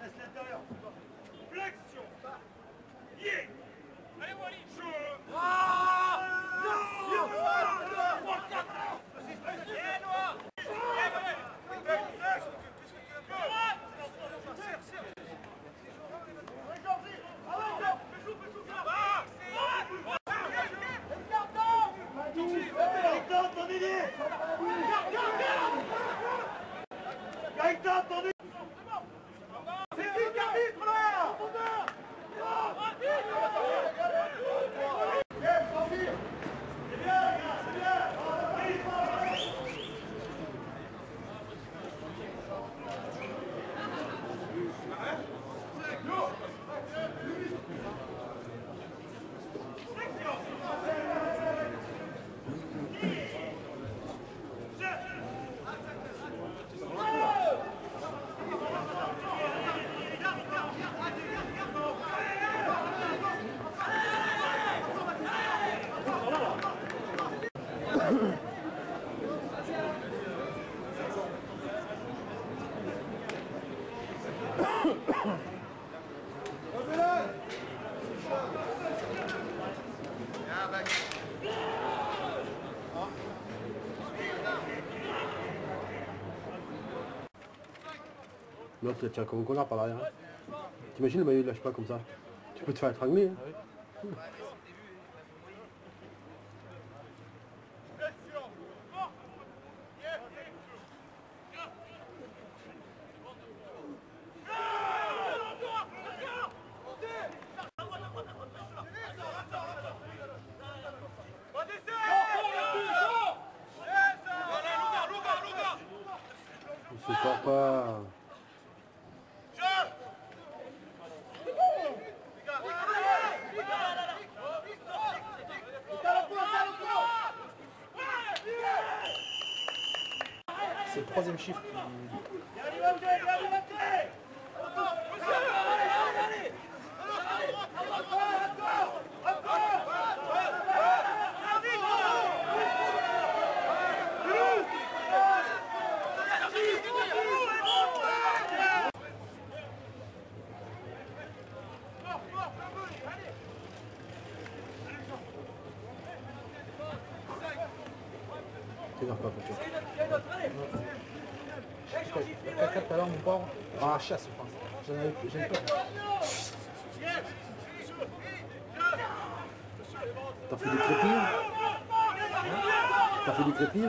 Reste l'intérieur. Flexion. Yeah. Allez, Wally. C'est qui qui arbitre là? L'autre il tient comme un connard par derrière. T'imagines le maillot il lâche pas comme ça. Tu peux te faire étrangler. Hein. Il se sort pas. C'est le troisième chiffre qui... T'énerve pas, Pocho. Caca tout à l'heure, mon pauvre. Ah, chasse, je pense. J'ai peur. T'as fait du crépir? T'as fait du crépir?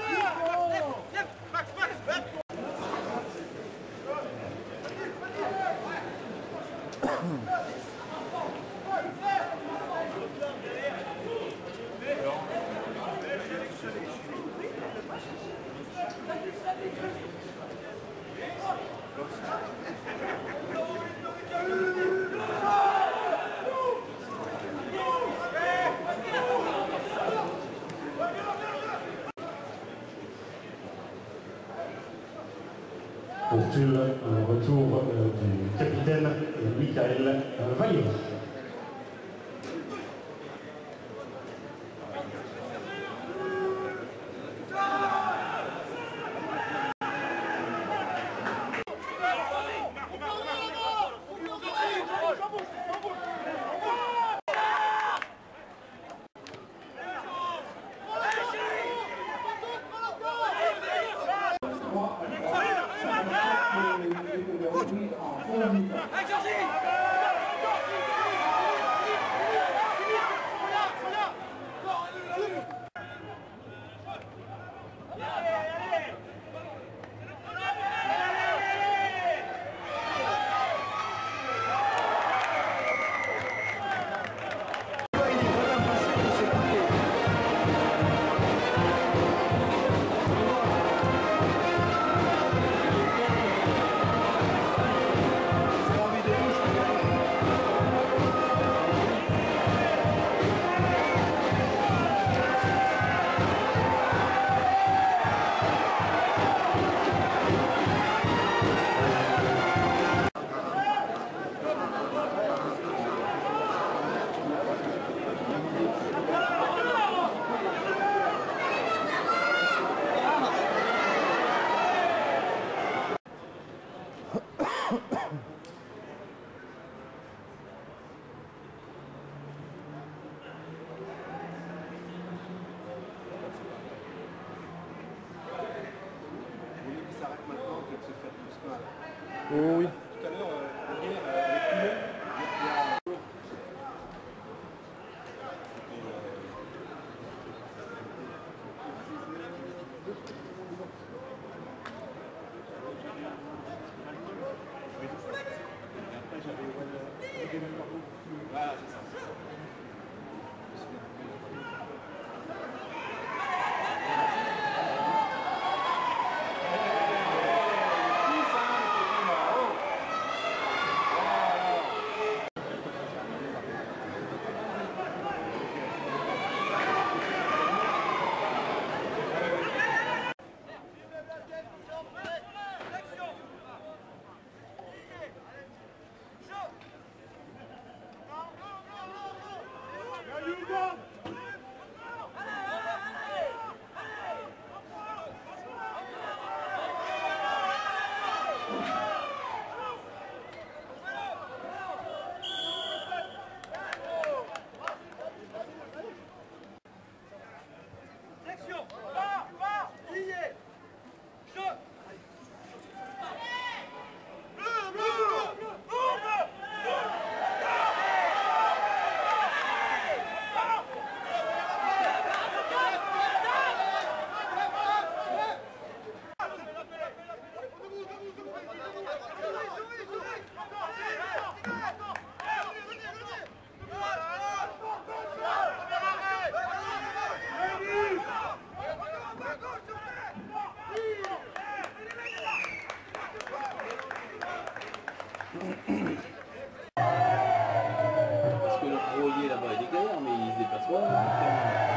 Pour suivre le retour du capitaine Michael Vaillot. Oh oui. Tout à l'heure, avec Toulon, il y a... Voilà, c'est ça. Parce que le roulier là-bas il est galère, mais il se déplace pas.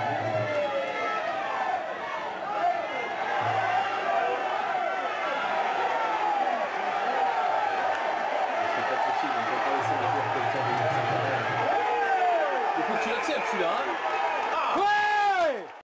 C'est pas possible, on peut pas laisser les joueurs comme ça. Il faut que tu l'acceptes celui-là, hein.